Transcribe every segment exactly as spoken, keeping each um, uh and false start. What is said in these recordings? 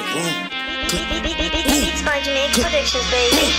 room. Beats by Janae Predictions, baby.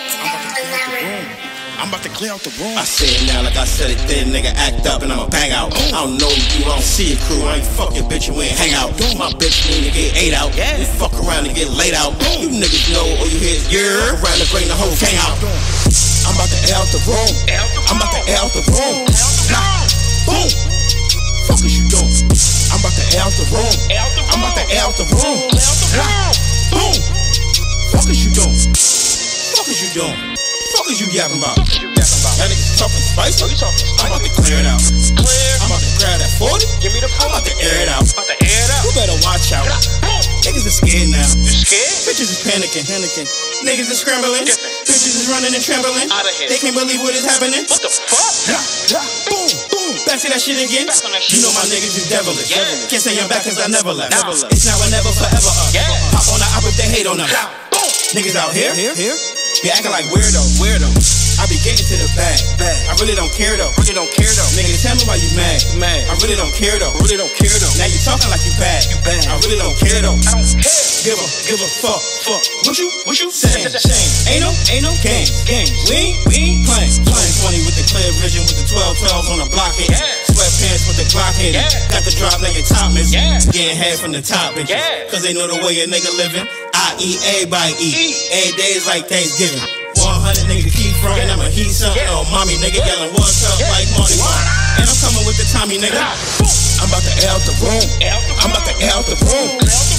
I'm about to clear out the room. I say it now like I said it then, nigga, act up and I'ma bang out. I don't know you, I don't see a crew, I ain't fuck your bitch, you ain't hang out. My bitch need to get ate out, we fuck around and get laid out. You niggas know all you hear is yeah, around to bring the whole gang out. I'm about to air out the room, I'm about to air out the room. Nah, boom, fuck is you doing? I'm about to air out the room, I'm about to air out the room. Nah, boom, fuck is you doing? Fuck is you doing? Fuck is you yapping about? That niggas talking spicy. I'm about to clear it out. I'm about to grab that forty. Give me the I'm about to air it out. About to air it out. You better watch out. Niggas is scared now. You scared? Bitches is panicking. Panicking. Niggas is scrambling. Bitches is running and trembling. Out of here. They can't believe what is happening. What the fuck? Yeah, yeah. Boom, boom. Back to that shit again. You know my niggas is devilish. Yeah. Can't say I'm back cause I never left. Never left. It's now or never, forever up. Yeah. Pop on the op if they hate on us. Boom. Niggas out here. Here. Here. Be acting like weirdo, weirdo. I be getting to the bag, bag. I really don't care though, really don't care though. Nigga, tell me why you mad, mad. I really don't care though, really don't care though. Now you talking like you bad, you bad. I really don't care though. I don't care. Give a, give a fuck, fuck. What you, what you saying? Saying. Ain't no, ain't no game, game. We ain't, we ain't playing. Playing twenty with the clear vision, with the twelve twelves on the block hit. Yeah. Sweatpants with the Glock hit. Yeah. Got the drop, now your top is yeah. Getting head from the top bitches. Yeah. Cause they know the way a nigga living. I eat, everybody eat. Every day is like Thanksgiving. one hundred niggas keep frontin', I'ma heat something. Oh, mommy, nigga, yelling what's up like Marty Mark. And I'm coming with the Tommy, nigga. I'm about to air out the room. I'm about to air out the room.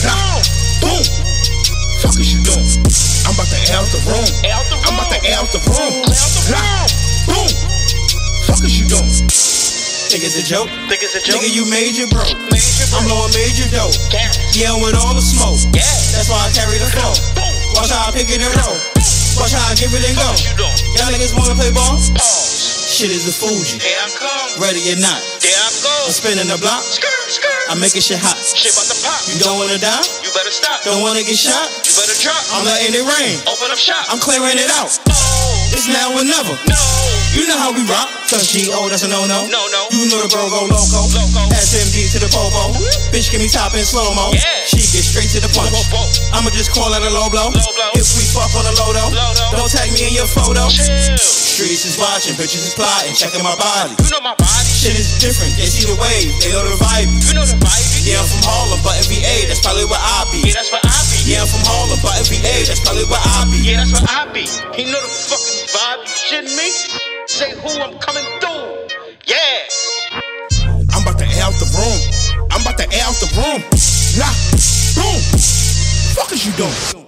Boom. Fuck is you doing? I'm about to air out the room. I'm about to air out the room. Boom. Fuck is you doing? Think it's a joke? Think it's a joke? Nigga, you major broke. I'm blowing major dope. Yeah, with all the smoke. That's why I carry the flow. Watch how I pick it and roll. Watch how I give it and go. Y'all niggas wanna play ball? Shit is the Fuji. Here I come. Ready or not. There I go. I'm spinning the block. Skirt, skirt. I'm making shit hot. Shit about to pop. You don't wanna die? You better stop. Don't wanna get shot? You better drop. I'm letting it rain. Open up shop. I'm clearing it out. Oh. It's now or never. No. You know how we rock. Cause G O, that's a no-no. No, no. You know the bro go loco. Loco. S M D to the popo. Bitch, give me top in slow-mo. Yeah. She get straight to the punch. Whoa, whoa. I'ma just call it a low blow. Low blow. If we fuck on a low though. Don't tag me in your photo. Chill. Streets is watching, bitches is plotting, checking my body. You know my body. Shit is different, they see the wave, they know the vibe. You know the vibe. Yeah, I'm from Harlem, but V A, that's probably where I be. Yeah, that's where I be. Yeah, I'm from Harlem, but V A, that's probably where I be. Yeah, that's where I be. He know the fucking vibe. You shitting me? Say who I'm coming through. Yeah. I'm about to air out the room. I'm about to air out the room. Nah, boom. Fuck is you doing?